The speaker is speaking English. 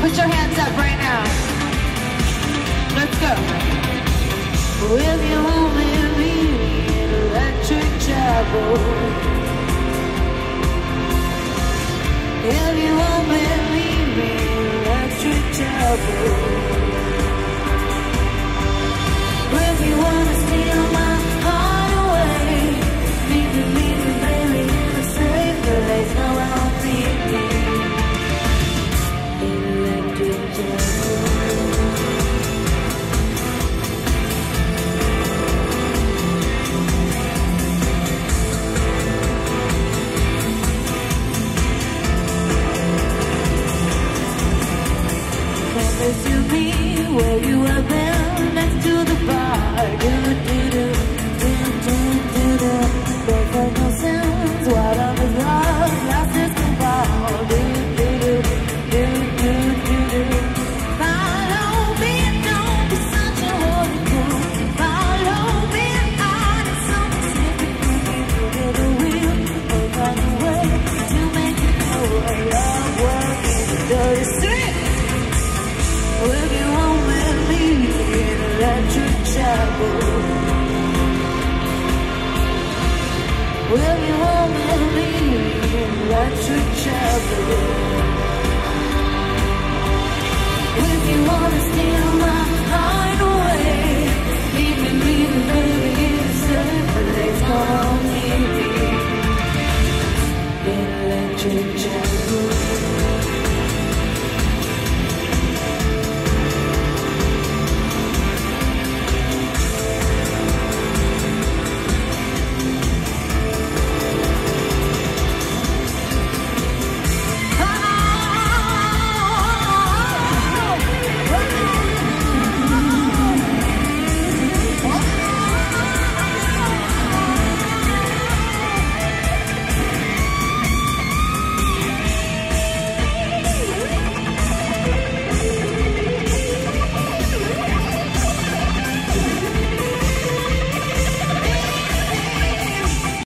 Put your hands up right now. Let's go. If you want me to be an electric chapel, if you want me to be an electric chapel, if you want to steal my heart away, leave me, baby, in a safe place. No, I won't leave me. Electric chapel. To me, where you have been next to the bar. Do do do do do do do. There are no sounds. What of his love? Last is the ball. Do do do do do do do. Follow me, don't be such a holy fool. Follow me, I need something secret from you. Get a wheel, or find a way to make it know I love work in the dirty street. If you want me to leave in electric chapel, if you want me to leave in electric chapel, if you want to steal my heart away, leave me, baby, in a safe place. Come on, leave me in electric chapel.